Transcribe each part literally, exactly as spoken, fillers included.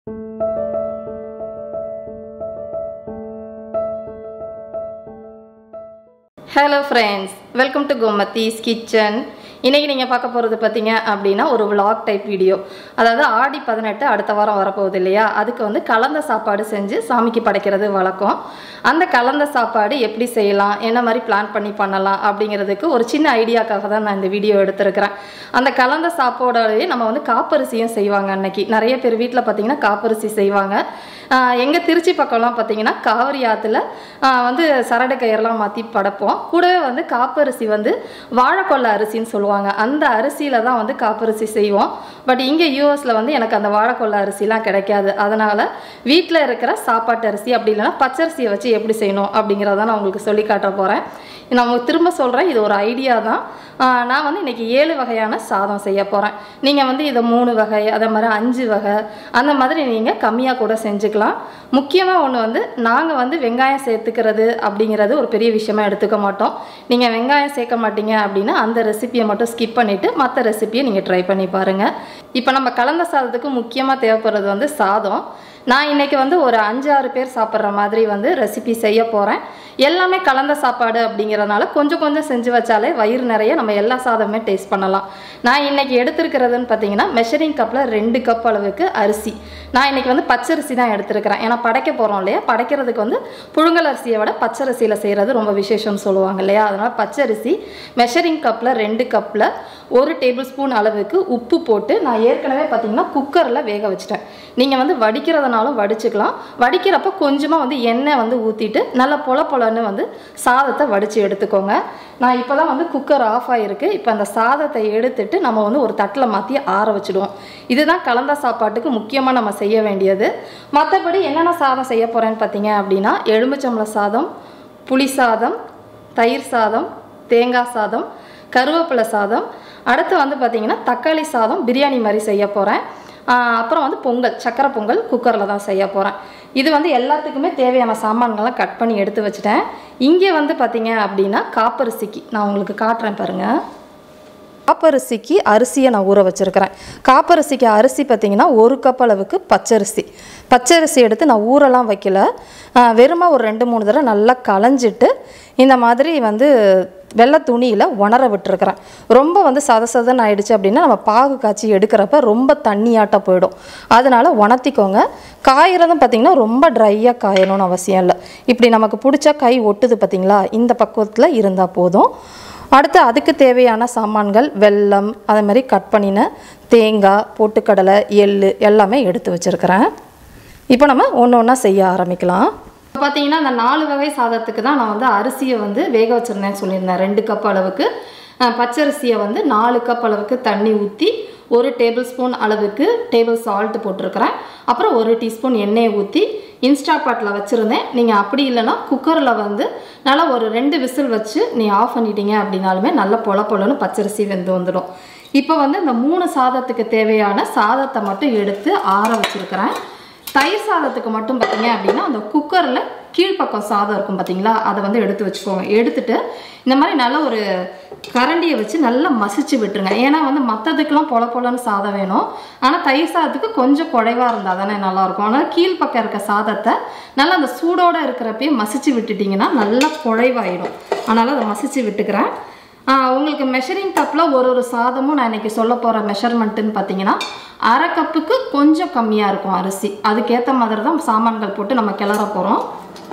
Hello friends, welcome to Gomathi's Kitchen. இன்னைக்கு நீங்க பார்க்க போறது பாத்தீங்க அப்படினா ஒரு vlog டைப் வீடியோ. அதாவது ஆடி பதினெட்டு அடுத்த வாரம் வர போகுது இல்லையா? அதுக்கு வந்து கலந்த சாப்பாடு செஞ்சு சாமிக்கு படைக்கிறது வழக்கம். அந்த கலந்த சாப்பாடு எப்படி செய்யலாம், என்ன மாதிரி பிளான் பண்ணி பண்ணலாம் அப்படிங்கிறதுக்கு ஒரு சின்ன ஐடியாக்காக தான் நான் இந்த வீடியோ எடுத்துருக்கேன். அந்த கலந்த சாப்பாடோடவே நம்ம வந்து காப்பரிசியும் செய்வாங்க அன்னைக்கு. நிறைய பேர் வீட்ல பாத்தீங்கன்னா காப்பரிசி செய்வாங்க. எங்க திருச்சி பக்கம்லாம் பாத்தீங்கன்னா காவிரி ஆத்துல வந்து சரடு கயிறெல்லாம் மாத்தி படைப்போம். கூடவே வந்து காப்பரிசி வந்து வாழைக்கொல்லை அரிசின்னு சொல்லுவாங்க. அந்த அரிசியில தான் வந்து காப்பரிசி செய்வோம். பட் இங்க யூஎஸ்ல வந்து எனக்கு அந்த வாழைக்கொல்லை அரிசிலாம் கிடைக்காது. அதனால வீட்டில் இருக்கிற சாப்பாட்டு அரிசி அப்படி இல்லைன்னா பச்சரிசியை வச்சு எப்படி செய்யணும் அப்படிங்கிறத நான் உங்களுக்கு சொல்லி காட்ட போறேன். நான் உங்களுக்கு திரும்ப சொல்றேன், இது ஒரு ஐடியா தான். நான் வந்து இன்னைக்கு ஏழு வகையான சாதம் செய்ய போறேன். நீங்க வந்து இதை மூணு வகை அதே மாதிரி அஞ்சு வகை அந்த மாதிரி நீங்க கம்மியா கூட செஞ்சுக்கலாம். முக்கியமா ஒன்று வந்து நாங்கள் வந்து வெங்காயம் சேர்த்துக்கிறது அப்படிங்கிறது ஒரு பெரிய விஷயமா எடுத்துக்க மாட்டோம். நீங்க வெங்காயம் சேர்க்க மாட்டீங்க அப்படின்னா அந்த ரெசிபியை மட்டும் ஸ்கிப் பண்ணிட்டு மற்ற ரெசிபியை நீங்க ட்ரை பண்ணி பாருங்க. இப்போ நம்ம கலந்த சாதத்துக்கு முக்கியமா தேவைப்படுறது வந்து சாதம். நான் இன்னைக்கு வந்து ஒரு அஞ்சு ஆறு பேர் சாப்பிட்ற மாதிரி வந்து ரெசிபி செய்ய போறேன். எல்லாமே கலந்த சாப்பாடு அப்படிங்கிறதுனால கொஞ்சம் கொஞ்சம் செஞ்சு வச்சாலே வயிறு நிறைய நம்ம எல்லா சாதமே டேஸ்ட் பண்ணலாம். நான் இன்னைக்கு எடுத்துருக்கிறதுன்னு பார்த்தீங்கன்னா மெஷரிங் கப்பில் ரெண்டு கப் அளவுக்கு அரிசி. நான் இன்னைக்கு வந்து பச்சரிசி தான் எடுத்துருக்கிறேன். ஏன்னா படைக்க போகிறோம் இல்லையா, படைக்கிறதுக்கு வந்து புழுங்கல் அரிசியை விட பச்சரிசியில் செய்கிறது ரொம்ப விசேஷம்னு சொல்லுவாங்க இல்லையா. அதனால் பச்சரிசி மெஷரிங் கப்பில் ரெண்டு கப்பில் ஒரு டேபிள் ஸ்பூன் அளவுக்கு உப்பு போட்டு நான் ஏற்கனவே பார்த்தீங்கன்னா குக்கரில் வேக வச்சுட்டேன். நீங்கள் வந்து வடிக்கிறதுனாலும் வடிச்சுக்கலாம். வடிக்கிறப்ப கொஞ்சமாக வந்து எண்ணெய் வந்து ஊற்றிட்டு நல்லா பொல பொலன்னு வந்து சாதத்தை வடித்து எடுத்துக்கோங்க. நான் இப்போ தான் வந்து குக்கர் ஆஃப் ஆகிருக்கு. இப்போ அந்த சாதத்தை எடுத்துட்டு நம்ம வந்து ஒரு தட்டில் மாற்றி ஆற வச்சுடுவோம். இதுதான் கலந்த சாப்பாட்டுக்கு முக்கியமாக நம்ம செய்ய வேண்டியது. மற்றபடி என்னென்ன சாதம் செய்ய போகிறேன்னு பார்த்தீங்க அப்படின்னா எலுமிச்சம்பழ சாதம், புளி சாதம், தயிர் சாதம், தேங்காய் சாதம், கருவேப்பிலை சாதம், அடுத்து வந்து பார்த்திங்கன்னா தக்காளி சாதம் பிரியாணி மாதிரி செய்ய போகிறேன். அப்புறம் வந்து பொங்கல், சக்கரை பொங்கல் குக்கரில் தான் செய்ய போகிறேன். இது வந்து எல்லாத்துக்குமே தேவையான சாமான்கள்லாம் கட் பண்ணி எடுத்து வச்சுட்டேன். இங்கே வந்து பார்த்தீங்க அப்படின்னா காப்பரிசிக்கு நான் உங்களுக்கு காட்டுறேன் பாருங்கள். காப்பரிசிக்கு அரிசியை நான் ஊற வச்சுருக்கிறேன். காப்பரிசிக்கு அரிசி பார்த்திங்கன்னா ஒரு கப் அளவுக்கு பச்சரிசி. பச்சரிசி எடுத்து நான் ஊரெல்லாம் வைக்கல, வெறுமா ஒரு ரெண்டு மூணு தடவை நல்லா களைஞ்சிட்டு இந்த மாதிரி வந்து வெள்ளை துணியில் உணர விட்டுருக்கிறேன். ரொம்ப வந்து சத சதன்னு ஆயிடுச்சு அப்படின்னா நம்ம பாகு காய்ச்சி எடுக்கிறப்ப ரொம்ப தண்ணியாட்டாக போயிடும். அதனால் உணர்த்திக்கோங்க. காயறதும் பார்த்திங்கன்னா ரொம்ப ட்ரையாக காயணும்னு அவசியம் இல்லை. இப்படி நமக்கு பிடிச்சா கை ஒட்டுது பார்த்திங்களா, இந்த பக்குவத்தில் இருந்தால் போதும். அடுத்து அதுக்கு தேவையான சாமான்கள் வெல்லம், அதே மாதிரி கட் பண்ணின தேங்காய், பொட்டுக்கடலை, எள் எல்லாமே எடுத்து வச்சுருக்கிறேன். இப்போ நம்ம ஒன்று ஒன்றா செய்ய ஆரம்பிக்கலாம். இப்போ பார்த்தீங்கன்னா அந்த நாலு வகை சாதத்துக்கு தான் நான் வந்து அரிசியை வந்து வேக வச்சுருந்தேன்னு சொல்லியிருந்தேன். ரெண்டு கப் அளவுக்கு பச்சரிசியை வந்து நாலு கப் அளவுக்கு தண்ணி ஊற்றி ஒரு டேபிள் ஸ்பூன் அளவுக்கு டேபிள் சால்ட் போட்டிருக்கிறேன். அப்புறம் ஒரு டீஸ்பூன் எண்ணெயை ஊற்றி இன்ஸ்டா பாட்டில் வச்சுருந்தேன். நீங்கள் அப்படி இல்லைன்னா குக்கரில் வந்து நல்லா ஒரு ரெண்டு விசில் வச்சு நீ ஆஃப் பண்ணிட்டீங்க அப்படின்னாலுமே நல்லா பொல பொலன்னு பச்சரிசி வெந்து வந்துடும். இப்போ வந்து இந்த மூணு சாதத்துக்கு தேவையான சாதத்தை மட்டும் எடுத்து ஆற வச்சுருக்கிறேன். தயிர் சாதத்துக்கு மட்டும் பார்த்தீங்க அப்படின்னா அந்த குக்கரில் கீழ்ப்பக்கம் சாதம் இருக்கும் பார்த்தீங்களா, அதை வந்து எடுத்து வச்சுக்கோங்க. எடுத்துட்டு இந்த மாதிரி நல்லா ஒரு கரண்டியை வச்சு நல்லா மசிச்சு விட்டுருங்க. ஏன்னா வந்து மற்றதுக்கெல்லாம் பொல பொலன்னு சாதம் வேணும், ஆனால் தயிர் சாதத்துக்கு கொஞ்சம் குறைவாக இருந்தால் தானே நல்லாயிருக்கும். ஆனால் கீழ்ப்பக்கம் இருக்க சாதத்தை நல்லா அந்த சூடோடு இருக்கிறப்பயே மசிச்சு விட்டுட்டிங்கன்னா நல்லா குழைவாயிடும். அதனால் அதை மசிச்சு விட்டுக்கிறேன். உங்களுக்கு மெஷரிங் கப்பில் ஒரு ஒரு சாதமும் நான் இன்றைக்கி சொல்ல போகிற மெஷர்மெண்ட்டுன்னு பார்த்தீங்கன்னா அரை கப்புக்கு கொஞ்சம் கம்மியாக இருக்கும் அரிசி. அதுக்கேற்ற மாதிரி தான் சாமான்கள் போட்டு நம்ம கிளற போகிறோம்.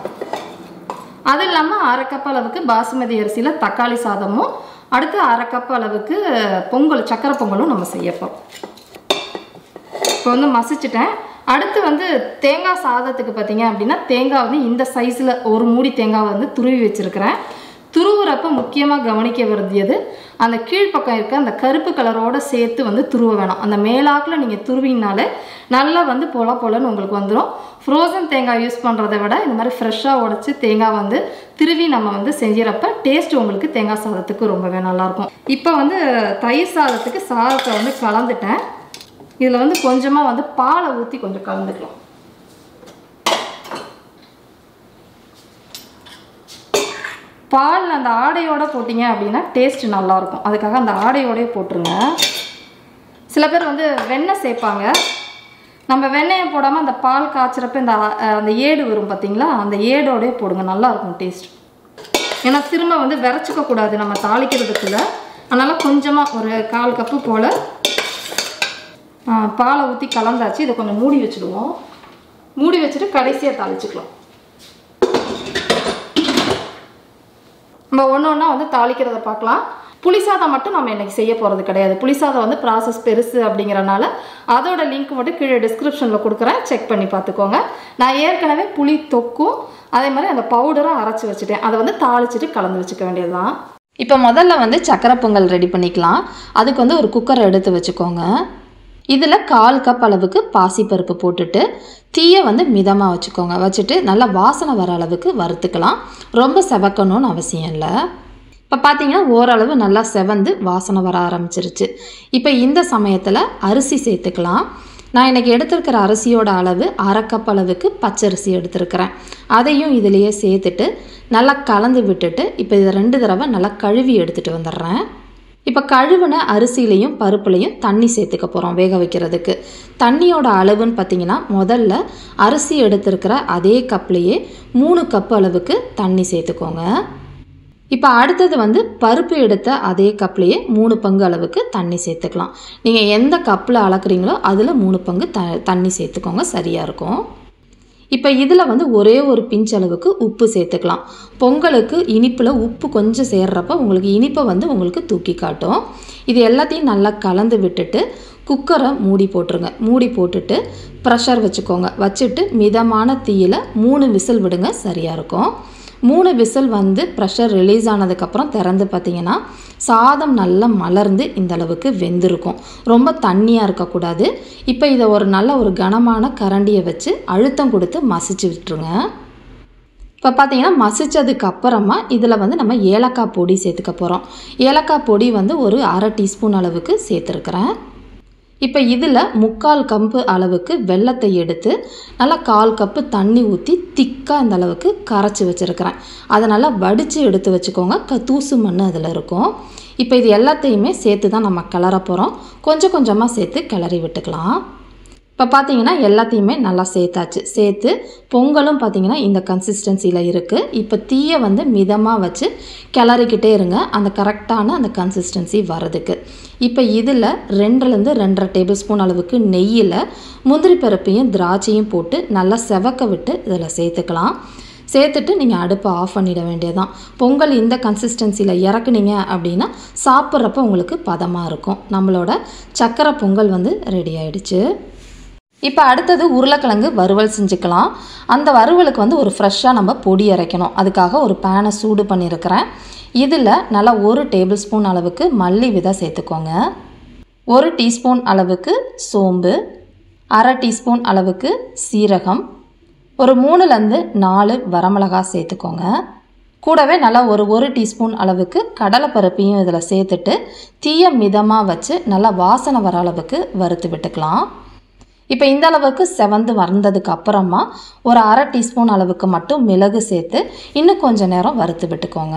அது இல்லாமல் அரை கப் அளவுக்கு பாசுமதி அரிசியில் தக்காளி சாதமும், அடுத்து அரை கப் அளவுக்கு பொங்கல், சக்கரை பொங்கலும் நம்ம செய்ய போகிறோம். இப்போ வந்து மசிச்சுட்டேன். அடுத்து வந்து தேங்காய் சாதத்துக்கு பார்த்தீங்க அப்படின்னா தேங்காய் வந்து இந்த சைஸில் ஒரு மூடி தேங்காய் வந்து துருவி வச்சுருக்கிறேன். துருவுறப்ப முக்கியமாக கவனிக்க வேண்டியது அந்த கீழ்ப்பக்கம் இருக்க அந்த கருப்பு கலரோடு சேர்த்து வந்து துருவ வேணாம். அந்த மேலாக்கில் நீங்கள் துருவினாலே நல்லா வந்து பொல பொலன்னு உங்களுக்கு வந்துடும். ஃப்ரோசன் தேங்காய் யூஸ் பண்ணுறதை விட இந்த மாதிரி ஃப்ரெஷ்ஷாக உடச்சி தேங்காய் வந்து திருவி நம்ம வந்து செஞ்சிடறப்ப டேஸ்ட் உங்களுக்கு தேங்காய் சாதத்துக்கு ரொம்பவே நல்லாயிருக்கும். இப்போ வந்து தயிர் சாதத்துக்கு சாதத்தை வந்து கலந்துட்டேன். இதில் வந்து கொஞ்சமாக வந்து பாலை ஊற்றி கொஞ்சம் கலந்துக்கலாம். பால் அந்த ஆடையோடு போட்டிங்க அப்படின்னா டேஸ்ட் நல்லாயிருக்கும். அதுக்காக அந்த ஆடையோடய போட்டுருங்க. சில பேர் வந்து வெண்ணெய் சேர்ப்பாங்க. நம்ம வெண்ணெயை போடாமல் அந்த பால் காய்ச்சறப்ப இந்த அந்த ஏடு வரும் பார்த்தீங்களா, அந்த ஏடோடய போடுங்க, நல்லாயிருக்கும் டேஸ்ட். ஏன்னா திரும்ப வந்து விரைச்சிக்க கூடாது நம்ம தாளிக்கிறதுக்குள்ள. அதனால் கொஞ்சமாக ஒரு கால் கப்பு போல் பாலை ஊற்றி கலந்தாச்சு. இதை கொஞ்சம் மூடி வச்சுடுவோம். மூடி வச்சுட்டு கடைசியாக தாளிச்சுக்கலாம். நம்ம ஒன்று ஒன்றா வந்து தாளிக்கிறத பார்க்கலாம். புளிசாதம் மட்டும் நம்ம இன்றைக்கி செய்ய போகிறது கிடையாது. புளிசாதம் வந்து ப்ராசஸ் பெருசு அப்படிங்கிறனால அதோட லிங்க் மட்டும் கீழே டிஸ்கிரிப்ஷனில் கொடுக்குறேன், செக் பண்ணி பார்த்துக்கோங்க. நான் ஏற்கனவே புளி தொக்கும் அதே மாதிரி அந்த பவுடரும் அரைச்சி வச்சுட்டேன். அதை வந்து தாளிச்சிட்டு கலந்து வச்சுக்க வேண்டியது தான். இப்போ முதல்ல வந்து சக்கரை பொங்கல் ரெடி பண்ணிக்கலாம். அதுக்கு வந்து ஒரு குக்கரை எடுத்து வச்சுக்கோங்க. இதில் கால் கப் அளவுக்கு பாசிப்பருப்பு போட்டுட்டு தீயை வந்து மிதமாக வச்சுக்கோங்க. வச்சுட்டு நல்லா வாசனை வர அளவுக்கு வறுத்துக்கலாம். ரொம்ப செவக்கணும்னு அவசியம் இல்லை. இப்போ பார்த்தீங்கன்னா ஓரளவு நல்லா செவந்து வாசனை வர ஆரம்பிச்சிருச்சு. இப்போ இந்த சமயத்தில் அரிசி சேர்த்துக்கலாம். நான் இன்றைக்கி எடுத்துருக்கிற அரிசியோட அளவு அரை கப் அளவுக்கு பச்சரிசி எடுத்துருக்கிறேன். அதையும் இதிலையே சேர்த்துட்டு நல்லா கலந்து விட்டுட்டு இப்போ இதை ரெண்டு தடவை நல்லா கழுவி எடுத்துகிட்டு வந்துடுறேன். இப்போ கழுவின அரிசியிலையும் பருப்புலையும் தண்ணி சேர்த்துக்க போகிறோம் வேக வைக்கிறதுக்கு. தண்ணியோட அளவுன்னு பார்த்திங்கன்னா முதல்ல அரிசி எடுத்துருக்கிற அதே கப்லேயே மூணு கப்பு அளவுக்கு தண்ணி சேர்த்துக்கோங்க. இப்போ அடுத்தது வந்து பருப்பு எடுத்த அதே கப்லேயே மூணு பங்கு அளவுக்கு தண்ணி சேர்த்துக்கலாம். நீங்கள் எந்த கப்பில் அளக்குறீங்களோ அதில் மூணு பங்கு த தண்ணி சேர்த்துக்கோங்க, சரியாக இருக்கும். இப்போ இதில் வந்து ஒரே ஒரு பிஞ்ச் அளவுக்கு உப்பு சேர்த்துக்கலாம். பொங்கலுக்கு இனிப்பில் உப்பு கொஞ்சம் சேர்றப்ப உங்களுக்கு இனிப்பை வந்து உங்களுக்கு தூக்கி காட்டும். இது எல்லாத்தையும் நல்லா கலந்து விட்டுட்டு குக்கரை மூடி போட்டுருங்க. மூடி போட்டுட்டு ப்ரெஷர் வச்சுக்கோங்க. வச்சுட்டு மிதமான தீயில் மூணு விசில் விடுங்க, சரியாக இருக்கும். மூணு விசில் வந்து ப்ரெஷர் ரிலீஸ் ஆனதுக்கப்புறம் திறந்து பார்த்திங்கன்னா சாதம் நல்லா மலர்ந்து இந்த அளவுக்கு வெந்திருக்கும். ரொம்ப தண்ணியாக இருக்கக்கூடாது. இப்போ இதை ஒரு நல்ல ஒரு கனமான கரண்டியை வச்சு அழுத்தம் கொடுத்து மசிச்சு விட்டுருங்க. இப்போ பார்த்தீங்கன்னா மசிச்சதுக்கு அப்புறமா இதில் வந்து நம்ம ஏலக்காய் பொடி சேர்த்துக்க போகிறோம். ஏலக்காய் பொடி வந்து ஒரு அரை டீஸ்பூன் அளவுக்கு சேர்த்துருக்குறேன். இப்போ இதில் முக்கால் கப்பு அளவுக்கு வெல்லத்தை எடுத்து நல்லா கால் கப்பு தண்ணி ஊற்றி திக்காக இந்த அளவுக்கு கரைச்சி வச்சுருக்கிறேன். அதை நல்லா வடித்து எடுத்து வச்சுக்கோங்க. க தூசு மண் அதில் இருக்கும். இப்போ இது எல்லாத்தையுமே சேர்த்து தான் நம்ம கிளற போகிறோம். கொஞ்சம் கொஞ்சமாக சேர்த்து கிளறி விட்டுக்கலாம். இப்போ பார்த்தீங்கன்னா எல்லாத்தையுமே நல்லா சேர்த்தாச்சு. சேர்த்து பொங்கலும் பார்த்தீங்கன்னா இந்த கன்சிஸ்டன்சியில் இருக்குது. இப்போ தீயை வந்து மிதமாக வச்சு கிளறிக்கிட்டே இருங்க, அந்த கரெக்டான அந்த கன்சிஸ்டன்சி வர்றதுக்கு. இப்போ இதில் ரெண்டுலேருந்து ரெண்டரை டேபிள் ஸ்பூன் அளவுக்கு நெய்யில் முந்திரி பருப்பையும் திராட்சையும் போட்டு நல்லா செவக்க விட்டு இதில் சேர்த்துக்கலாம். சேர்த்துட்டு நீங்கள் அடுப்பை ஆஃப் பண்ணிட வேண்டியதான். பொங்கல் இந்த கன்சிஸ்டன்சியில் இறக்குனீங்க அப்படின்னா சாப்பிட்றப்ப உங்களுக்கு பதமாக இருக்கும். நம்மளோட சக்கரை பொங்கல் வந்து ரெடி ஆயிடுச்சு. இப்போ அடுத்தது உருளைக்கிழங்கு வறுவல் செஞ்சுக்கலாம். அந்த வறுவலுக்கு வந்து ஒரு ஃப்ரெஷ்ஷாக நம்ம பொடி அரைக்கணும். அதுக்காக ஒரு பேனை சூடு பண்ணியிருக்கிறேன். இதில் நல்லா ஒரு டேபிள் ஸ்பூன் அளவுக்கு மல்லி விதை சேர்த்துக்கோங்க. ஒரு டீஸ்பூன் அளவுக்கு சோம்பு, அரை டீஸ்பூன் அளவுக்கு சீரகம், ஒரு மூணுலேருந்து நாலு வரமிளகாய் சேர்த்துக்கோங்க. கூடவே நல்லா ஒரு ஒரு டீஸ்பூன் அளவுக்கு கடலைப்பருப்பையும் இதில் சேர்த்துட்டு தீயை மிதமாக வச்சு நல்லா வாசனை வர அளவுக்கு வறுத்து விட்டுக்கலாம். இப்போ இந்த அளவுக்கு செவந்து வந்ததுக்கு அப்புறமா ஒரு அரை டீஸ்பூன் அளவுக்கு மட்டும் மிளகு சேர்த்து இன்னும் கொஞ்சம் நேரம் வறுத்து விட்டுக்கோங்க.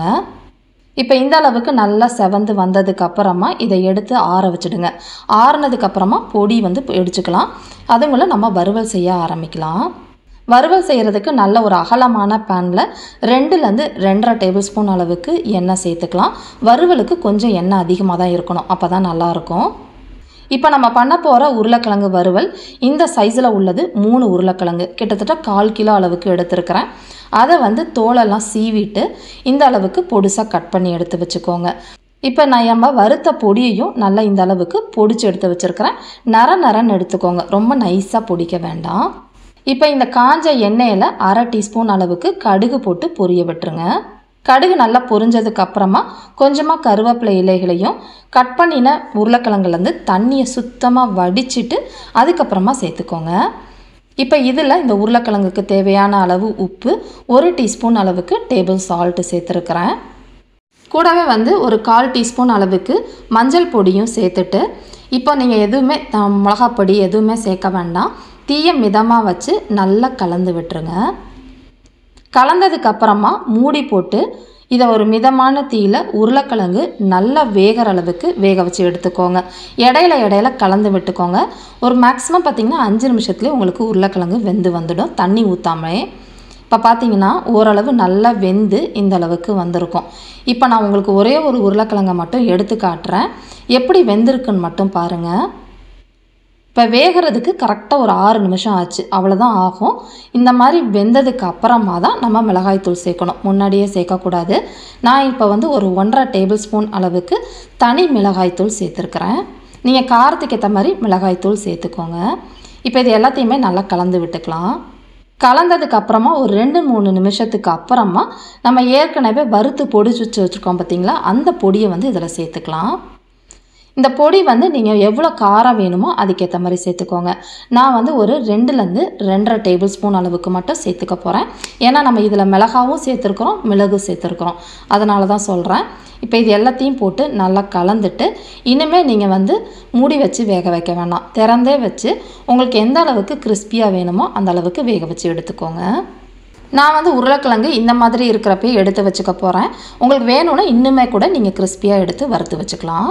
இப்போ இந்த அளவுக்கு நல்லா செவந்து வந்ததுக்கு அப்புறமா இதை எடுத்து ஆற வச்சுடுங்க. ஆறுனதுக்கப்புறமா பொடி வந்து இடிச்சுக்கலாம். அதுக்குள்ள நம்ம வறுவல் செய்ய ஆரம்பிக்கலாம். வறுவல் செய்கிறதுக்கு நல்ல ஒரு அகலமான பேனில் ரெண்டுலேருந்து ரெண்டரை டேபிள் ஸ்பூன் அளவுக்கு எண்ணெய் சேர்த்துக்கலாம். வறுவலுக்கு கொஞ்சம் எண்ணெய் அதிகமாக தான் இருக்கணும், அப்போ தான் நல்லாயிருக்கும். இப்போ நம்ம பண்ண போகிற உருளைக்கிழங்கு வறுவல் இந்த சைஸில் உள்ளது மூணு உருளைக்கிழங்கு, கிட்டத்தட்ட கால் கிலோ அளவுக்கு எடுத்துருக்கிறேன். அதை வந்து தோலெல்லாம் சீவிட்டு இந்த அளவுக்கு பொடிசாக கட் பண்ணி எடுத்து வச்சுக்கோங்க. இப்போ நான் நம்ம வறுத்த பொடியையும் நல்லா இந்த அளவுக்கு பொடிச்சு எடுத்து வச்சுருக்கிறேன். நர நரன்னு எடுத்துக்கோங்க, ரொம்ப நைஸாக பொடிக்க வேண்டாம். இப்போ இந்த காஞ்ச எண்ணெயில் அரை டீஸ்பூன் அளவுக்கு கடுகு போட்டு பொரிய விட்டுருங்க. கடுகு நல்லா பொரிஞ்சதுக்கு அப்புறமா கொஞ்சமாக கருவேப்பிலை இலைகளையும் கட் பண்ணின உருளைக்கிழங்குலேருந்து தண்ணியை சுத்தமாக வடிச்சிட்டு அதுக்கப்புறமா சேர்த்துக்கோங்க. இப்போ இதில் இந்த உருளைக்கிழங்குக்கு தேவையான அளவு உப்பு, ஒரு டீஸ்பூன் அளவுக்கு டேபிள் சால்ட்டு சேர்த்துருக்கிறேன். கூடவே வந்து ஒரு கால் டீஸ்பூன் அளவுக்கு மஞ்சள் பொடியும் சேர்த்துட்டு இப்போ நீங்கள் எதுவுமே மிளகாப்பொடி எதுவுமே சேர்க்க வேண்டாம். தீயை மிதமாக வச்சு நல்லா கலந்து விட்டுருங்க. கலந்ததுக்கப்புறமா மூடி போட்டு இதை ஒரு மிதமான தீயில உருளைக்கிழங்கு நல்லா வேகிற அளவுக்கு வேக வச்சு எடுத்துக்கோங்க. இடையில இடையில கலந்து விட்டுக்கோங்க. ஒரு மேக்ஸிமம் பார்த்திங்கன்னா அஞ்சு நிமிஷத்துலேயே உங்களுக்கு உருளைக்கிழங்கு வெந்து வந்துடும், தண்ணி ஊற்றாமே. இப்போ பார்த்தீங்கன்னா ஓரளவு நல்லா வெந்து இந்த அளவுக்கு வந்திருக்கும். இப்போ நான் உங்களுக்கு ஒரே ஒரு உருளைக்கிழங்கை மட்டும் எடுத்து காட்டுறேன், எப்படி வெந்திருக்குன்னு மட்டும் பாருங்கள். இப்போ வேகிறதுக்கு கரெக்டாக ஒரு ஆறு நிமிஷம் ஆச்சு, அவ்வளோதான் ஆகும். இந்த மாதிரி வெந்ததுக்கு அப்புறமா தான் நம்ம மிளகாய்த்தூள் சேர்க்கணும், முன்னாடியே சேர்க்கக்கூடாது. நான் இப்போ வந்து ஒரு ஒன்றரை டேபிள் ஸ்பூன் அளவுக்கு தனி மிளகாய்த்தூள் சேர்த்துருக்குறேன். நீங்கள் காரத்துக்கு ஏற்ற மாதிரி மிளகாய்த்தூள் சேர்த்துக்கோங்க. இப்போ இது எல்லாத்தையுமே நல்லா கலந்து விட்டுக்கலாம். கலந்ததுக்கு அப்புறமா ஒரு ரெண்டு மூணு நிமிஷத்துக்கு அப்புறமா நம்ம ஏற்கனவே வறுத்து பொடிச்சு வச்சு வச்சுருக்கோம் பார்த்திங்களா, அந்த பொடியை வந்து இதில் சேர்த்துக்கலாம். இந்த பொடி வந்து நீங்கள் எவ்வளோ காரம் வேணுமோ அதுக்கேற்ற மாதிரி சேர்த்துக்கோங்க. நான் வந்து ஒரு ரெண்டுலேருந்து ரெண்டரை டேபிள் ஸ்பூன் அளவுக்கு மட்டும் சேர்த்துக்க போகிறேன். ஏன்னா நம்ம இதில் மிளகாவும் சேர்த்துருக்குறோம், மிளகு சேர்த்துருக்குறோம், அதனால தான் சொல்கிறேன். இப்போ இது எல்லாத்தையும் போட்டு நல்லா கலந்துட்டு இனிமேல் நீங்கள் வந்து மூடி வச்சு வேக வைக்க வேணாம், திறந்தே வச்சு உங்களுக்கு எந்த அளவுக்கு கிறிஸ்பியாக வேணுமோ அந்த அளவுக்கு வேக வச்சு எடுத்துக்கோங்க. நான் வந்து உருளைக்கிழங்கு இந்த மாதிரி இருக்கிறப்பே எடுத்து வச்சுக்க போகிறேன். உங்களுக்கு வேணும்னா இன்னுமே கூட நீங்கள் கிறிஸ்பியாக எடுத்து வறுத்து வச்சுக்கலாம்.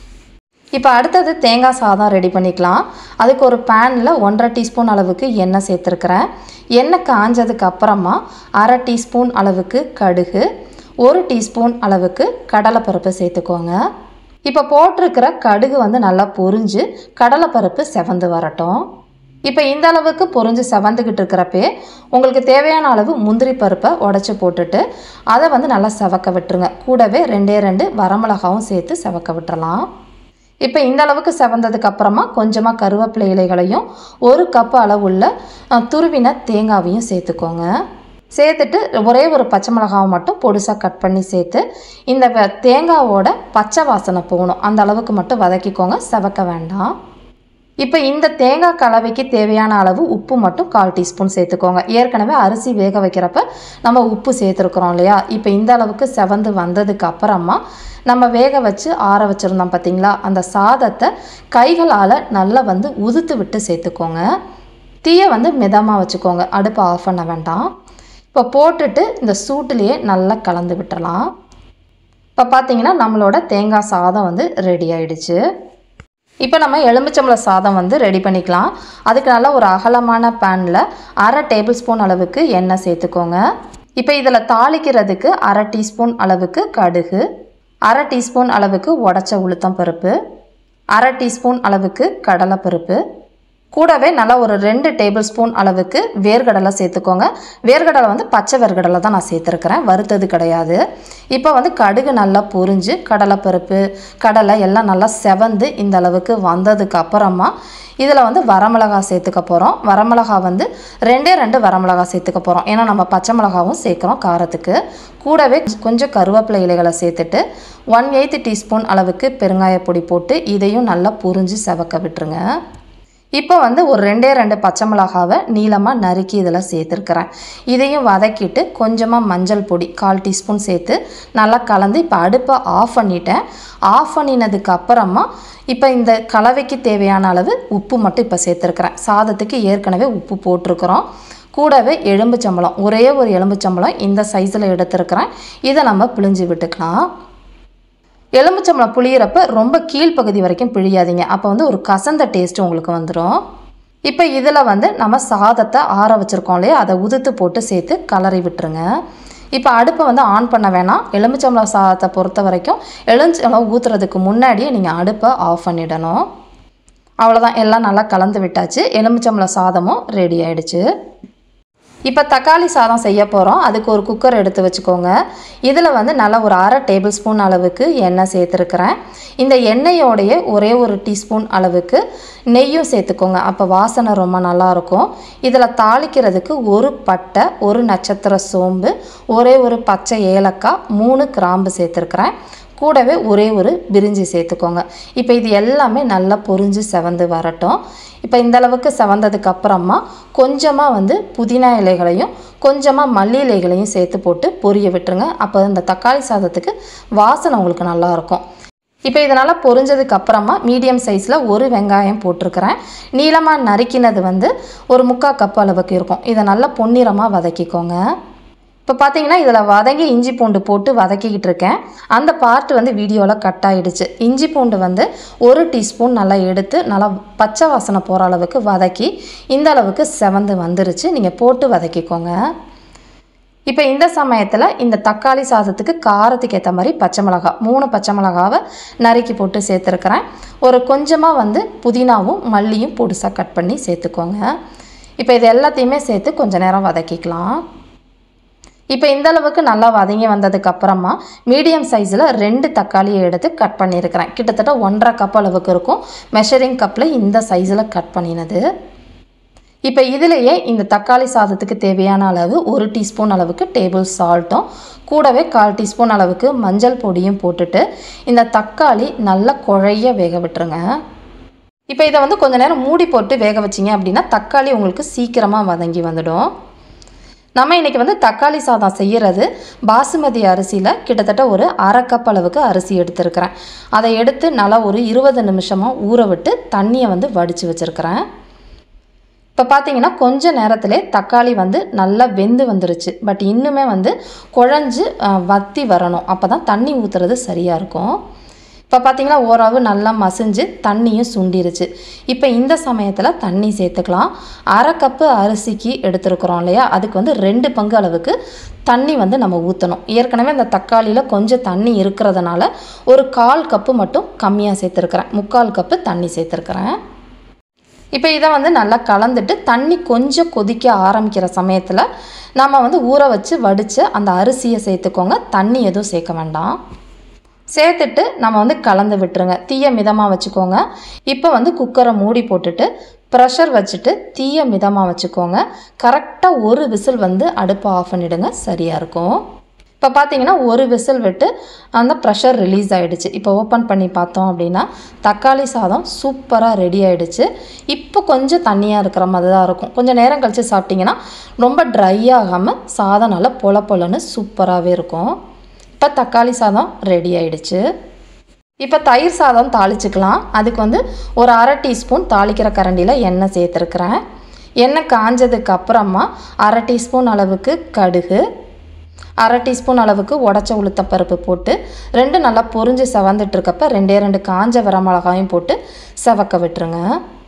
இப்போ அடுத்தது தேங்காய் சாதம் ரெடி பண்ணிக்கலாம். அதுக்கு ஒரு பேனில் ஒன்றரை டீஸ்பூன் அளவுக்கு எண்ணெய் சேர்த்துருக்குறேன். எண்ணெய் காஞ்சதுக்கு அப்புறமா அரை டீஸ்பூன் அளவுக்கு கடுகு, ஒரு டீஸ்பூன் அளவுக்கு கடலைப்பருப்பு சேர்த்துக்கோங்க. இப்போ போட்டிருக்கிற கடுகு வந்து நல்லா பொரிஞ்சு கடலைப்பருப்பு செவந்து வரட்டும். இப்போ இந்த அளவுக்கு பொரிஞ்சு செவந்துக்கிட்டு இருக்கிறப்பே உங்களுக்கு தேவையான அளவு முந்திரி பருப்பை உடச்சி போட்டுட்டு அதை வந்து நல்லா செவக்க விட்டுருங்க. கூடவே ரெண்டே ரெண்டு வரமிளகாவும் சேர்த்து செவக்க விட்டுறலாம். இப்போ இந்த அளவுக்கு செவந்ததுக்கு அப்புறமா கொஞ்சமாக கருவேப்பிலை இலைகளையும் ஒரு கப்பு அளவுள்ள துருவின தேங்காவையும் சேர்த்துக்கோங்க. சேர்த்துட்டு ஒரே ஒரு பச்சை மிளகாவை மட்டும் பொடிசாக கட் பண்ணி சேர்த்து இந்த தேங்காவோட பச்சை வாசனை போகணும், அந்த அளவுக்கு மட்டும் வதக்கிக்கோங்க, செவக்க வேண்டாம். இப்போ இந்த தேங்காய் கலவைக்கு தேவையான அளவு உப்பு மட்டும் கால் டீஸ்பூன் சேர்த்துக்கோங்க. ஏற்கனவே அரிசி வேக வைக்கிறப்ப நம்ம உப்பு சேர்த்துருக்குறோம் இல்லையா. இப்போ இந்த அளவுக்கு செவந்து வந்ததுக்கு அப்புறமா நம்ம வேக வச்சு ஆற வச்சுருந்தோம் பார்த்திங்களா, அந்த சாதத்தை கைகளால் நல்லா வந்து உதுத்து விட்டு சேர்த்துக்கோங்க. தீயை வந்து மிதமாக வச்சுக்கோங்க, அடுப்பை ஆஃப் பண்ண வேண்டாம். இப்போ போட்டுட்டு இந்த சூட்டுலேயே நல்லா கலந்து விட்டுறலாம். இப்போ பார்த்திங்கன்னா நம்மளோட தேங்காய் சாதம் வந்து ரெடி ஆயிடுச்சு. இப்போ நம்ம எலுமிச்சம்பழ சாதம் வந்து ரெடி பண்ணிக்கலாம். அதுக்கு நல்லா ஒரு அகலமான பேனில் அரை டேபிள் ஸ்பூன் அளவுக்கு எண்ணெய் சேர்த்துக்கோங்க. இப்போ இதில் தாளிக்கிறதுக்கு அரை டீஸ்பூன் அளவுக்கு கடுகு, அரை டீஸ்பூன் அளவுக்கு உடச்ச உளுத்தம் பருப்பு, அரை டீஸ்பூன் அளவுக்கு கடலைப்பருப்பு, கூடவே நல்லா ஒரு ரெண்டு டேபிள் ஸ்பூன் அளவுக்கு வேர்க்கடலை சேர்த்துக்கோங்க. வேர்க்கடலை வந்து பச்சை வேர்க்கடலை தான் நான் சேர்த்துருக்கிறேன், வறுத்தது கிடையாது. இப்போ வந்து கடுகு நல்லா பொரிஞ்சு கடலைப்பருப்பு கடலை எல்லாம் நல்லா செவந்து இந்த அளவுக்கு வந்ததுக்கு அப்புறமா இதில் வந்து வரமிளகா சேர்த்துக்க போகிறோம். வரமிளகா வந்து ரெண்டே ரெண்டு வரமிளகா சேர்த்துக்க போகிறோம், ஏன்னா நம்ம பச்சை மிளகாவும் சேர்க்குறோம் காரத்துக்கு. கூடவே கொஞ்சம் கருவேப்பிலை இலைகளை சேர்த்துட்டு ஒன் எயித்து டீஸ்பூன் அளவுக்கு பெருங்காயப்பொடி போட்டு இதையும் நல்லா பொரிஞ்சு செவக்க விட்டுருங்க. இப்போ வந்து ஒரு ரெண்டே ரெண்டு பச்சை மிளகாவை நீளமாக நறுக்கி இதில் சேர்த்துருக்குறேன். இதையும் வதக்கிட்டு கொஞ்சமாக மஞ்சள் பொடி கால் டீஸ்பூன் சேர்த்து நல்லா கலந்து இப்போ அடுப்பை ஆஃப் பண்ணிட்டேன். ஆஃப் பண்ணினதுக்கு அப்புறமா இப்போ இந்த கலவைக்கு தேவையான அளவு உப்பு மட்டும் இப்போ சேர்த்துருக்குறேன். சாதத்துக்கு ஏற்கனவே உப்பு போட்டிருக்கிறோம். கூடவே எலும்புச்சம்பழம், ஒரே ஒரு எலும்புச்சம்பழம் இந்த சைஸில் எடுத்துருக்கிறேன். இதை நம்ம பிழிஞ்சு விட்டுக்கலாம். எலுமிச்சம்பழம் புளியிறப்ப ரொம்ப கீழ்ப்பகுதி வரைக்கும் பிழியாதீங்க, அப்போ வந்து ஒரு கசந்த டேஸ்ட்டு உங்களுக்கு வந்துடும். இப்போ இதில் வந்து நம்ம சாதத்தை ஆற வச்சுருக்கோம் இல்லையா, அதை உதுத்து போட்டு சேர்த்து கலரி விட்டுருங்க. இப்போ அடுப்பை வந்து ஆன் பண்ண வேணாம். எலுமிச்சம்பழம் சாதத்தை பொறுத்த வரைக்கும் எலுமிச்சம்பழம் ஊற்றுறதுக்கு முன்னாடியே நீங்கள் அடுப்பை ஆஃப் பண்ணிடணும். அவ்வளோதான், எல்லாம் நல்லா கலந்து விட்டாச்சு. எலுமிச்சம்பழம் சாதமும் ரெடி ஆகிடுச்சு. இப்போ தக்காளி சாதம் செய்ய போகிறோம். அதுக்கு ஒரு குக்கர் எடுத்து வச்சுக்கோங்க. இதில் வந்து நல்லா ஒரு அரை டேபிள் ஸ்பூன் அளவுக்கு எண்ணெய் சேர்த்துருக்குறேன். இந்த எண்ணெயோடைய ஒரே ஒரு டீஸ்பூன் அளவுக்கு நெய்யும் சேர்த்துக்கோங்க, அப்போ வாசனை ரொம்ப நல்லாயிருக்கும். இதில் தாளிக்கிறதுக்கு ஒரு பட்டை, ஒரு நட்சத்திர சோம்பு, ஒரே ஒரு பச்சை ஏலக்காய், மூணு கிராம்பு சேர்த்துருக்குறேன். கூடவே ஒரே ஒரு பிரிஞ்சி சேர்த்துக்கோங்க. இப்போ இது எல்லாமே நல்லா பொரிஞ்சு செவந்து வரட்டும். இப்போ இந்தளவுக்கு செவந்ததுக்கு அப்புறமா கொஞ்சமாக வந்து புதினா இலைகளையும் கொஞ்சமாக மல்லி இலைகளையும் சேர்த்து போட்டு பொரிய விட்டுருங்க. அப்போ இந்த தக்காளி சாதத்துக்கு வாசனை உங்களுக்கு நல்லாயிருக்கும். இப்போ இதனால் பொரிஞ்சதுக்கு அப்புறமா மீடியம் சைஸில் ஒரு வெங்காயம் போட்டிருக்கிறேன். நீளமாக நறுக்கினது வந்து ஒரு முக்கால் கப் அளவுக்கு இருக்கும். இதை நல்லா பொன்னிறமாக வதக்கிக்கோங்க. இப்போ பார்த்தீங்கன்னா இதில் வதங்கி இஞ்சி பூண்டு போட்டு வதக்கிக்கிட்டு இருக்கேன். அந்த பார்ட் வந்து வீடியோவில் கட் ஆகிடுச்சு. இஞ்சி பூண்டு வந்து ஒரு டீஸ்பூன் நல்லா எடுத்து நல்லா பச்சை வாசனை போகிற அளவுக்கு வதக்கி இந்த அளவுக்கு செவந்து வந்துருச்சு. நீங்கள் போட்டு வதக்கிக்கோங்க. இப்போ இந்த சமயத்தில் இந்த தக்காளி சாதத்துக்கு காரத்துக்கு ஏற்ற மாதிரி பச்சை மிளகா மூணு பச்சை மிளகாவை நறுக்கி போட்டு சேர்த்துருக்குறேன். ஒரு கொஞ்சமாக வந்து புதினாவும் மல்லியும் பொடிசாக கட் பண்ணி சேர்த்துக்கோங்க. இப்போ இது எல்லாத்தையுமே சேர்த்து கொஞ்சம் நேரம் வதக்கிக்கலாம். இப்போ இந்த அளவுக்கு நல்லா வதங்கி வந்ததுக்கப்புறமா மீடியம் சைஸில் ரெண்டு தக்காளியை எடுத்து கட் பண்ணியிருக்கிறேன். கிட்டத்தட்ட ஒன்றரை கப் அளவுக்கு இருக்கும். மெஷரிங் கப்பில் இந்த சைஸில் கட் பண்ணினது. இப்போ இதிலேயே இந்த தக்காளி சாதத்துக்கு தேவையான அளவு ஒரு டீஸ்பூன் அளவுக்கு டேபிள் சால்ட்டும் கூடவே கால் டீஸ்பூன் அளவுக்கு மஞ்சள் பொடியும் போட்டுட்டு இந்த தக்காளி நல்லா குழைய வேக விட்டுருங்க. இப்போ இதை வந்து கொஞ்சம் நேரம் மூடி போட்டு வேக வச்சிங்க அப்படின்னா தக்காளி உங்களுக்கு சீக்கிரமாக வதங்கி வந்துடும். நம்ம இன்றைக்கி வந்து தக்காளி சாதம் செய்கிறது பாசுமதி அரிசியில் கிட்டத்தட்ட ஒரு அரை கப் அளவுக்கு அரிசி எடுத்துருக்கிறேன். அதை எடுத்து நல்லா ஒரு இருபது நிமிஷமாக ஊற விட்டு தண்ணியை வந்து வடித்து வச்சுருக்கிறேன். இப்போ பார்த்தீங்கன்னா கொஞ்சம் நேரத்திலே தக்காளி வந்து நல்லா வெந்து வந்துருச்சு. பட் இன்னுமே வந்து குழஞ்சி வத்தி வரணும். அப்போ தான் தண்ணி ஊற்றுறது சரியாக இருக்கும். இப்போ பார்த்தீங்கன்னா ஓரளவு நல்லா மசிஞ்சு தண்ணியும் சுண்டிருச்சு. இப்போ இந்த சமயத்தில் தண்ணி சேர்த்துக்கலாம். அரை கப்பு அரிசிக்கு எடுத்துருக்குறோம் இல்லையா, அதுக்கு வந்து ரெண்டு பங்கு அளவுக்கு தண்ணி வந்து நம்ம ஊற்றணும். ஏற்கனவே இந்த தக்காளியில் கொஞ்சம் தண்ணி இருக்கிறதுனால ஒரு கால் கப்பு மட்டும் கம்மியாக சேர்த்துருக்குறேன். முக்கால் கப்பு தண்ணி சேர்த்துருக்குறேன். இப்போ இதை வந்து நல்லா கலந்துட்டு தண்ணி கொஞ்சம் கொதிக்க ஆரம்பிக்கிற சமயத்தில் நம்ம வந்து ஊற வச்சு வடித்து அந்த அரிசியை சேர்த்துக்கோங்க. தண்ணி எதுவும் சேர்க்க வேண்டாம். சேர்த்துட்டு நம்ம வந்து கலந்து விட்டுருங்க. தீயை மிதமாக வச்சுக்கோங்க. இப்போ வந்து குக்கரை மூடி போட்டுட்டு ப்ரெஷர் வச்சுட்டு தீயை மிதமாக வச்சுக்கோங்க. கரெக்டாக ஒரு விசில் வந்து அடுப்பை ஆஃப் பண்ணிவிடுங்க. சரியாக இருக்கும். இப்போ பார்த்தீங்கன்னா ஒரு விசில் விட்டு அந்த ப்ரெஷர் ரிலீஸ் ஆகிடுச்சு. இப்போ ஓப்பன் பண்ணி பார்த்தோம் அப்படின்னா தக்காளி சாதம் சூப்பராக ரெடி ஆகிடுச்சு. இப்போ கொஞ்சம் தண்ணியாக இருக்கிற மாதிரி தான் இருக்கும். கொஞ்சம் நேரம் கழித்து சாப்பிட்டிங்கன்னா ரொம்ப ட்ரை ஆகாமல் சாதம் நல்லா பொல பொலன்னு சூப்பராகவே இருக்கும். இப்போ தக்காளி சாதம் ரெடி ஆகிடுச்சு. இப்போ தயிர் சாதம் தாளிச்சுக்கலாம். அதுக்கு வந்து ஒரு அரை டீஸ்பூன் தாளிக்கிற கரண்டியில் எண்ணெய் சேர்த்துருக்குறேன். எண்ணெய் காஞ்சதுக்கு அப்புறமா அரை டீஸ்பூன் அளவுக்கு கடுகு, அரை டீஸ்பூன் அளவுக்கு உடச்ச உளுத்தப்பருப்பு போட்டு ரெண்டு நல்லா பொரிஞ்சு செவந்துட்டுருக்கப்ப ரெண்டே ரெண்டு காஞ்ச வரமிளகாயும் போட்டு செவக்க விட்டுருங்க.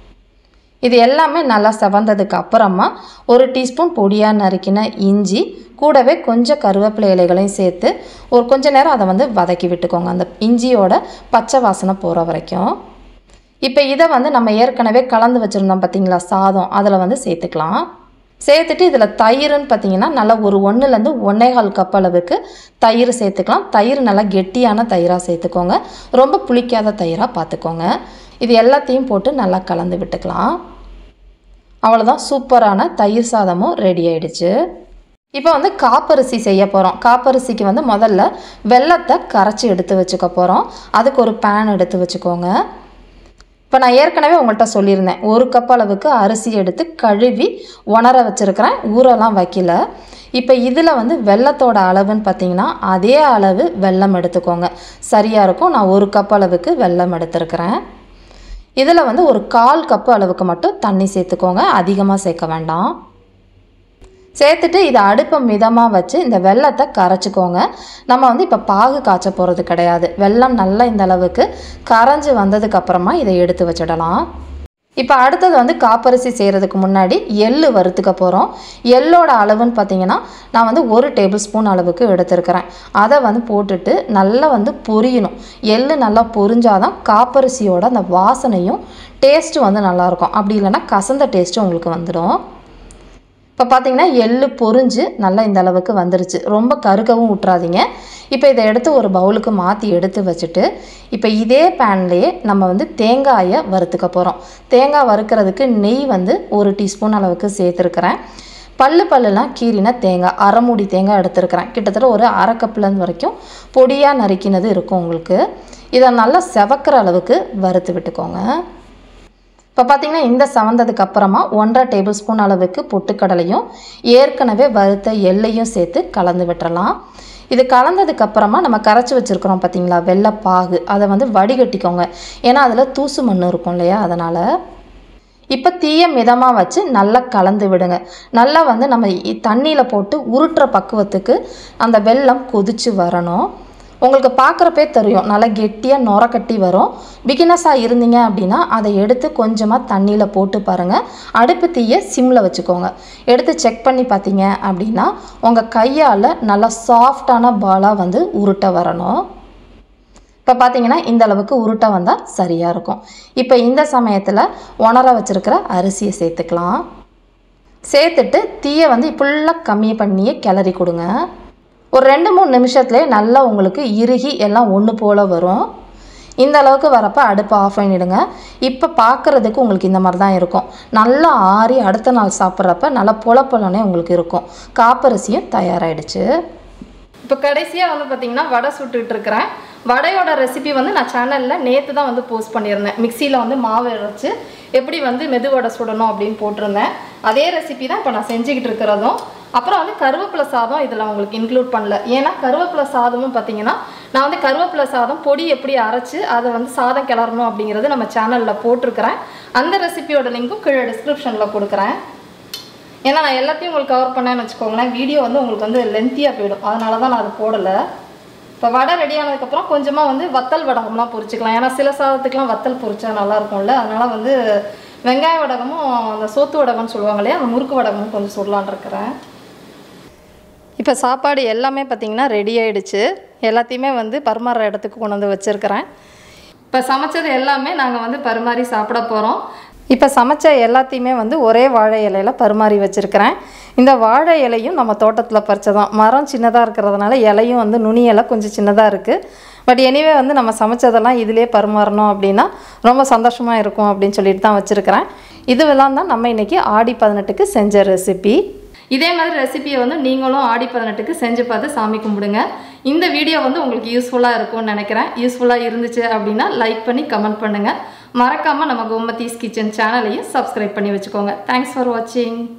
இது எல்லாமே நல்லா செவந்ததுக்கு அப்புறமா ஒரு டீஸ்பூன் பொடியாக நறுக்கின இஞ்சி கூடவே கொஞ்சம் கருவேப்பிலை இலைகளையும் சேர்த்து ஒரு கொஞ்ச நேரம் அதை வந்து வதக்கி விட்டுக்கோங்க. அந்த இஞ்சியோட பச்சை வாசனை போகிற வரைக்கும். இப்போ இதை வந்து நம்ம ஏற்கனவே கலந்து வச்சுருந்தோம் பார்த்திங்களா சாதம், அதில் வந்து சேர்த்துக்கலாம். சேர்த்துட்டு இதில் தயிர்னு பார்த்திங்கன்னா நல்லா ஒரு ஒன்றுலேருந்து ஒன்றே கால் கப் அளவுக்கு தயிர் சேர்த்துக்கலாம். தயிர் நல்லா கெட்டியான தயிராக சேர்த்துக்கோங்க. ரொம்ப புளிக்காத தயிராக பார்த்துக்கோங்க. இது எல்லாத்தையும் போட்டு நல்லா கலந்து விட்டுக்கலாம். அவ்வளோதான், சூப்பரான தயிர் சாதமும் ரெடி ஆயிடுச்சு. இப்போ வந்து காப்பரிசி செய்ய போகிறோம். காப்பரிசிக்கு வந்து முதல்ல வெல்லத்தை கரைச்சி எடுத்து வச்சுக்க போகிறோம். அதுக்கு ஒரு பேன் எடுத்து வச்சுக்கோங்க. இப்போ நான் ஏற்கனவே உங்கள்கிட்ட சொல்லியிருந்தேன், ஒரு கப் அளவுக்கு அரிசி எடுத்து கழுவி உணர வச்சுருக்கிறேன். ஊரெல்லாம் வைக்கல. இப்போ இதில் வந்து வெல்லத்தோட அளவுன்னு பார்த்தீங்கன்னா அதே அளவு வெல்லம் எடுத்துக்கோங்க. சரியாக இருக்கும். நான் ஒரு கப் அளவுக்கு வெல்லம் எடுத்துருக்கிறேன். இதில் வந்து ஒரு கால் கப்பு அளவுக்கு மட்டும் தண்ணி சேர்த்துக்கோங்க. அதிகமாக சேர்க்க வேண்டாம். சேர்த்துட்டு இதை அடுப்பை மிதமாக வச்சு இந்த வெல்லத்தை கரைச்சிக்கோங்க. நம்ம வந்து இப்போ பாகு காய்ச்ச போகிறது கிடையாது. வெல்லம் நல்லா இந்த அளவுக்கு கரைஞ்சி வந்ததுக்கப்புறமா இதை எடுத்து வச்சிடலாம். இப்போ அடுத்தது வந்து காப்பரிசி செய்கிறதுக்கு முன்னாடி எள்ளு வறுத்துக்க போகிறோம். எள்ளோட அளவுன்னு பார்த்தீங்கன்னா நான் வந்து ஒரு டேபிள் ஸ்பூன் அளவுக்கு எடுத்துருக்கிறேன். அதை வந்து போட்டுட்டு நல்லா வந்து பொரியணும். எள்ளு நல்லா பொரிஞ்சாதான் காப்பரிசியோட அந்த வாசனையும் டேஸ்ட்டும் வந்து நல்லாயிருக்கும். அப்படி இல்லைன்னா கசந்த டேஸ்ட்டும் உங்களுக்கு வந்துடும். இப்போ பார்த்தீங்கன்னா எள்ளு பொரிஞ்சு நல்லா இந்த அளவுக்கு வந்துருச்சு. ரொம்ப கருக்கவும் விட்றாதீங்க. இப்போ இதை எடுத்து ஒரு பவுலுக்கு மாற்றி எடுத்து வச்சுட்டு இப்போ இதே பேன்லேயே நம்ம வந்து தேங்காயை வறுத்துக்க போகிறோம். தேங்காய் வறுக்கிறதுக்கு நெய் வந்து ஒரு டீஸ்பூன் அளவுக்கு சேர்த்துருக்கிறேன். பல்லு பல்லுலாம் கீரின தேங்காய் அரை மூடி தேங்காய் எடுத்துருக்கிறேன். கிட்டத்தட்ட ஒரு அரை கப்லேருந்து வரைக்கும் பொடியாக நறுக்கினது இருக்கும் உங்களுக்கு. இதை நல்லா செவக்கிற அளவுக்கு வறுத்து விட்டுக்கோங்க. இப்போ பார்த்தீங்கன்னா இந்த சவந்ததுக்கு அப்புறமா ஒன்றரை டேபிள் ஸ்பூன் அளவுக்கு பொட்டுக்கடலையும் ஏற்கனவே வறுத்த எள்ளையும் சேர்த்து கலந்து விட்டுறலாம். இது கலந்ததுக்கு அப்புறமா நம்ம கரைச்சி வச்சுருக்கிறோம் பார்த்தீங்களா வெள்ளைப்பாகு, அதை வந்து வடிகட்டிக்கோங்க. ஏன்னா அதில் தூசு மண் இருக்கும் இல்லையா, அதனால் இப்போ தீயை மிதமாக வச்சு நல்லா கலந்து விடுங்க. நல்லா வந்து நம்ம தண்ணியில் போட்டு உருட்டுற பக்குவத்துக்கு அந்த வெல்லம் கொதிச்சு வரணும். உங்களுக்கு பார்க்குறப்பே தெரியும் நல்லா கெட்டியாக நுர கட்டி வரும். பிகினஸாக இருந்தீங்க அப்படின்னா அதை எடுத்து கொஞ்சமாக தண்ணியில் போட்டு பாருங்கள். அடுப்பு தீயை சிம்மில் வச்சுக்கோங்க. எடுத்து செக் பண்ணி பார்த்தீங்க அப்படின்னா உங்கள் கையால் நல்லா சாஃப்டான பாலாக வந்து உருட்ட வரணும். இப்போ பார்த்தீங்கன்னா இந்த அளவுக்கு உருட்ட வந்தால் சரியாக இருக்கும். இப்போ இந்த சமயத்தில் உணர வச்சுருக்கிற அரிசியை சேர்த்துக்கலாம். சேர்த்துட்டு தீயை வந்து ஃபுல்லாக கம்மி பண்ணியே கிளறி கொடுங்க. ஒரு ரெண்டு மூணு நிமிஷத்துலேயே நல்லா உங்களுக்கு இறுகி எல்லாம் ஒன்று போல் வரும். இந்த அளவுக்கு வரப்போ அடுப்பை ஆஃப் பண்ணிவிடுங்க. இப்போ பார்க்குறதுக்கு உங்களுக்கு இந்த மாதிரி தான் இருக்கும். நல்லா ஆறி அடுத்த நாள் சாப்பிட்றப்ப நல்லா பொல பொலனே உங்களுக்கு இருக்கும். காப்பரிசியும் தயாராகிடுச்சு. இப்போ கடைசியாக வந்து பார்த்திங்கன்னா வடை சுட்டுட்டு இருக்கிறேன். வடையோட ரெசிபி வந்து நான் சேனலில் நேற்று தான் வந்து போஸ்ட் பண்ணியிருந்தேன். மிக்சியில் வந்து மாவு அரைச்சி எப்படி வந்து மெது வடை சுடணும் அப்படின்னு போட்டிருந்தேன். அதே ரெசிபி தான் இப்போ நான் செஞ்சுக்கிட்டு இருக்கிறதும். அப்புறம் வந்து கருவேப்பிலை சாதம் இதில் உங்களுக்கு இன்க்ளூட் பண்ணல. ஏன்னா கருவேப்பிலை சாதமும் பார்த்திங்கன்னா நான் வந்து கருவேப்பிலை சாதம் பொடி எப்படி அரைச்சி அதை வந்து சாதம் கிளறணும் அப்படிங்கிறது நம்ம சேனலில் போட்டிருக்கிறேன். அந்த ரெசிபியோட லிங்க்கும் கீழே டிஸ்கிரிப்ஷனில் கொடுக்குறேன். ஏன்னா நான் எல்லாத்தையும் உங்களுக்கு கவர் பண்ணேன்னு வச்சுக்கோங்களேன், வீடியோ வந்து உங்களுக்கு வந்து லென்த்தியாக போயிடும். அதனால தான் நான் அது போடலை. இப்போ வடை ரெடி ஆனதுக்கப்புறம் கொஞ்சமாக வந்து வத்தல் வடகம்லாம் பொரிச்சிக்கலாம். ஏன்னா சில சாதத்துக்குலாம் வத்தல் பொரிச்சா நல்லாயிருக்கும்ல. அதனால் வந்து வெங்காய வடகமும் அந்த சோத்து வடகம்னு சொல்லுவாங்க இல்லையா, அந்த முறுக்கு வடகமும் கொஞ்சம் சொல்லலான் இருக்கிறேன். இப்போ சாப்பாடு எல்லாமே பார்த்திங்கன்னா ரெடி ஆகிடுச்சு. எல்லாத்தையுமே வந்து பரிமாறுற இடத்துக்கு கொண்டு வந்து வச்சுருக்கிறேன். இப்போ சமைச்சது எல்லாமே நாங்கள் வந்து பரிமாறி சாப்பிட போகிறோம். இப்போ சமைச்ச எல்லாத்தையுமே வந்து ஒரே வாழை இலையில் பரிமாறி வச்சுருக்கிறேன். இந்த வாழை இலையும் நம்ம தோட்டத்தில் பறிச்சதான். மரம் சின்னதாக இருக்கிறதுனால இலையும் வந்து நுனி இலை கொஞ்சம் சின்னதாக இருக்குது. பட் எனிவே வந்து நம்ம சமைச்சதெல்லாம் இதிலே பரிமாறணும் அப்படின்னா ரொம்ப சந்தோஷமாக இருக்கும் அப்படின்னு சொல்லிட்டு தான் வச்சுருக்கிறேன். இதுவெல்லாம் தான் நம்ம இன்றைக்கி ஆடி பதினெட்டுக்கு செஞ்ச ரெசிபி. இதே மாதிரி ரெசிபியை வந்து நீங்களும் ஆடி பதினெட்டுக்கு செஞ்சு பார்த்து சாமி கும்பிடுங்க. இந்த வீடியோ வந்து உங்களுக்கு யூஸ்ஃபுல்லாக இருக்கும்னு நினைக்கிறேன். யூஸ்ஃபுல்லாக இருந்துச்சு அப்படின்னா லைக் பண்ணி கமெண்ட் பண்ணுங்கள். மறக்காமல் நம்ம கோமதீஸ் கிச்சன் சேனலையும் சப்ஸ்கிரைப் பண்ணி வச்சுக்கோங்க. தேங்க்ஸ் ஃபார் வாட்சிங்.